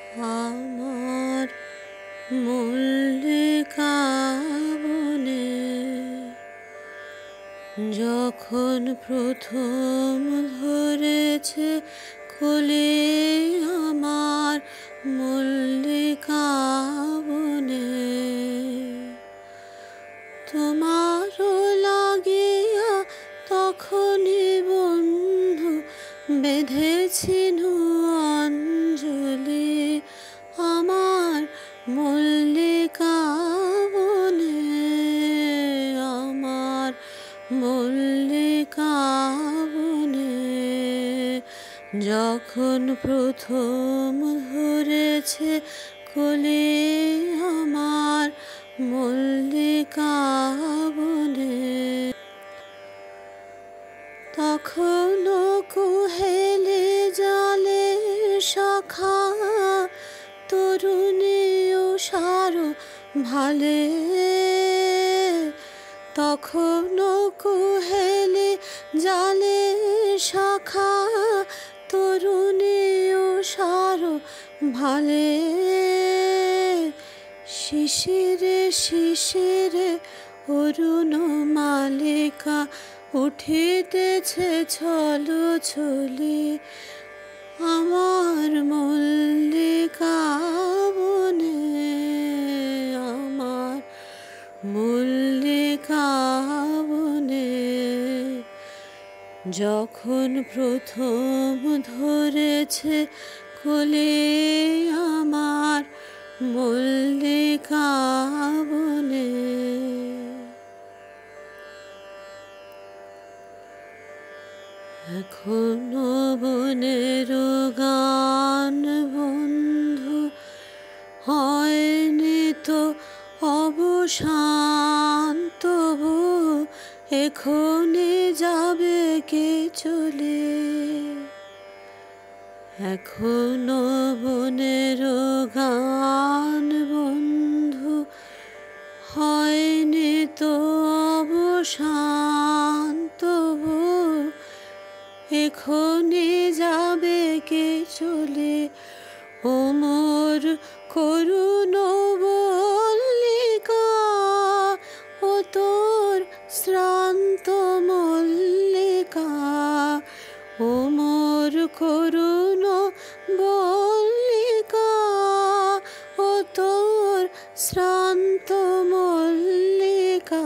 আমার মল্লিকা বনে যখন প্রথম ধরেছে কোলে আমার মল্লিকা বনে তোমারও লাগিয়া তখনই বন্ধু বেঁধেছিনু অঞ্জলি আমার মল্লিকা বনে আমার মল্লিকা বনে যখন প্রথম ধরেছে কোলে আমার মল্লিকা বনে তখনও কুহেলে জালে শাখা তরুণী উষার ভালে তখনও কুহেলে জালে শাখা তরুণী উষার ভালে শিশিরে শিশিরে অরুণ মালিকা উঠিতেছে ছলো ছলে আমার মল্লিকা বনে আমার মল্লিকা বনে যখন প্রথম ধরেছে কোলে আমার মল্লিকা বনে এখনো বনের গান বন্ধু হয়নি তো অবসান তবু এখনই যাবে কে চলে এখনো বনের গান বন্ধু হয়নি তো অবসান তবু এখনই যাবে কে চলে ওমর করুণ মল্লিকা ও তোর শ্রান্ত মল্লিকা ওমর করুণ মল্লিকা ও তোর শ্রান্ত মল্লিকা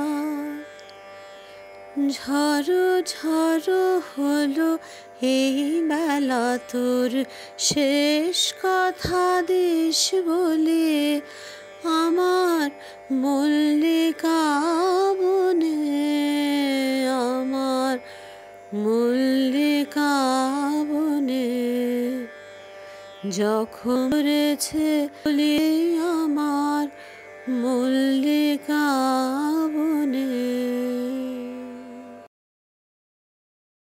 ঝড়ো ঝড়ো হলো এই বেলা তোর শেষ কথা দিস বলে আমার মল্লিকা বনে আমার মল্লিকা বনে যখন রেছে আমার মল্লিকা